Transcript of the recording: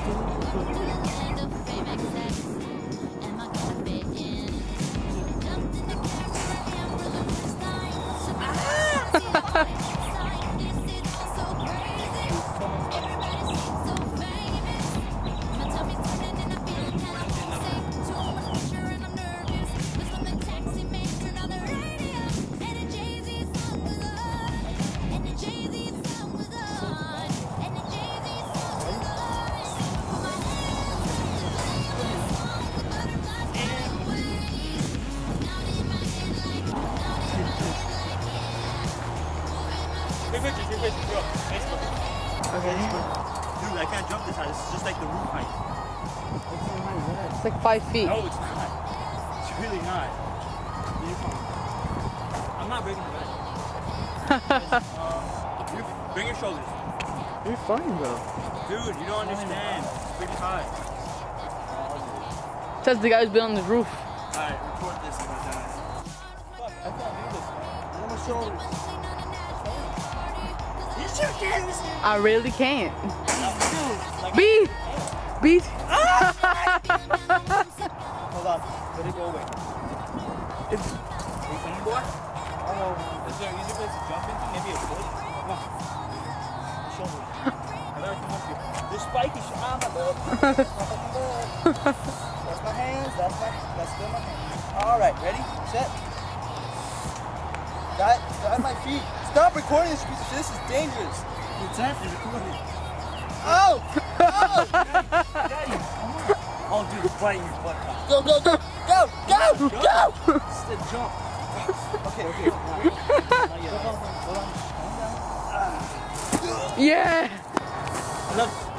Okay. Dude, I can't jump this high. This is just like the roof height. It's like 5 feet. No, it's not. It's really not. I'm not breaking the back. Bring your shoulders. You're fine, bro. Dude, you don't understand. It's pretty high. Says the guy's been on the roof. Alright, record this if I die. Fuck, I can't do this, man. Look at my shoulders. You sure can. I really can't. Like, Beat! Beat! hold on. Let it go away. Are you coming, boy? Is there an easy place to jump into? Maybe a foot? Come on. Shoulders. I gotta come up here. This spiky my butt. That's my hands. That's still my hands. Alright, ready? Set. Got my feet. Stop recording this piece of shit. This is dangerous. It's actually recording. Oh! Oh! Daddy, oh, dude, it's biting your butt. Go, go, go! Go! Go! Go! Just a jump. Okay, okay. Hold on. Yeah! I love